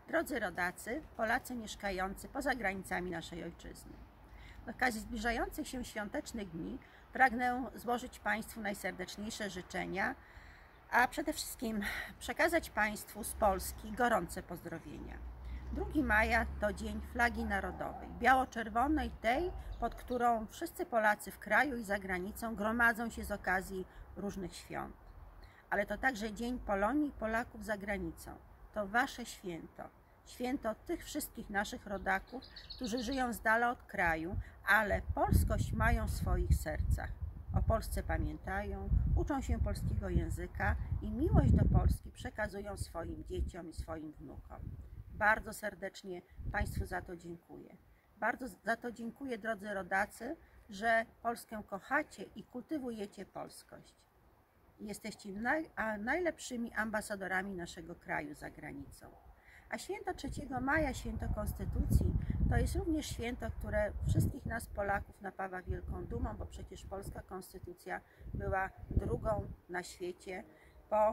Drodzy rodacy, Polacy mieszkający poza granicami naszej ojczyzny. Z okazji zbliżających się świątecznych dni pragnę złożyć Państwu najserdeczniejsze życzenia, a przede wszystkim przekazać Państwu z Polski gorące pozdrowienia. 2 maja to Dzień Flagi Narodowej, biało-czerwonej, tej, pod którą wszyscy Polacy w kraju i za granicą gromadzą się z okazji różnych świąt. Ale to także Dzień Polonii i Polaków za granicą. To Wasze święto. Święto tych wszystkich naszych rodaków, którzy żyją z dala od kraju, ale polskość mają w swoich sercach. O Polsce pamiętają, uczą się polskiego języka i miłość do Polski przekazują swoim dzieciom i swoim wnukom. Bardzo serdecznie Państwu za to dziękuję. Bardzo za to dziękuję, drodzy rodacy, że Polskę kochacie i kultywujecie polskość. Jesteście najlepszymi ambasadorami naszego kraju za granicą. A święto 3 maja, święto Konstytucji, to jest również święto, które wszystkich nas Polaków napawa wielką dumą, bo przecież polska konstytucja była drugą na świecie po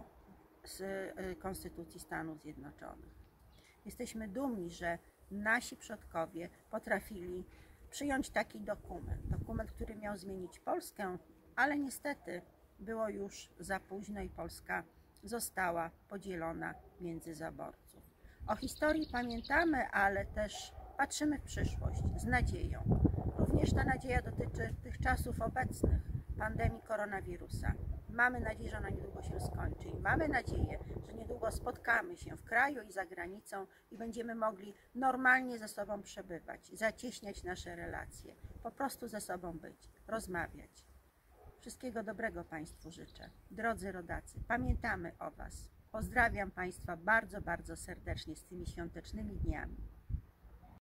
Konstytucji Stanów Zjednoczonych. Jesteśmy dumni, że nasi przodkowie potrafili przyjąć taki dokument, który miał zmienić Polskę, ale niestety było już za późno i Polska została podzielona między zaborców. O historii pamiętamy, ale też patrzymy w przyszłość z nadzieją. Również ta nadzieja dotyczy tych czasów obecnych, pandemii koronawirusa. Mamy nadzieję, że ona niedługo się skończy i mamy nadzieję, że niedługo spotkamy się w kraju i za granicą i będziemy mogli normalnie ze sobą przebywać, zacieśniać nasze relacje, po prostu ze sobą być, rozmawiać. Wszystkiego dobrego Państwu życzę. Drodzy rodacy, pamiętamy o Was. Pozdrawiam Państwa bardzo, bardzo serdecznie z tymi świątecznymi dniami.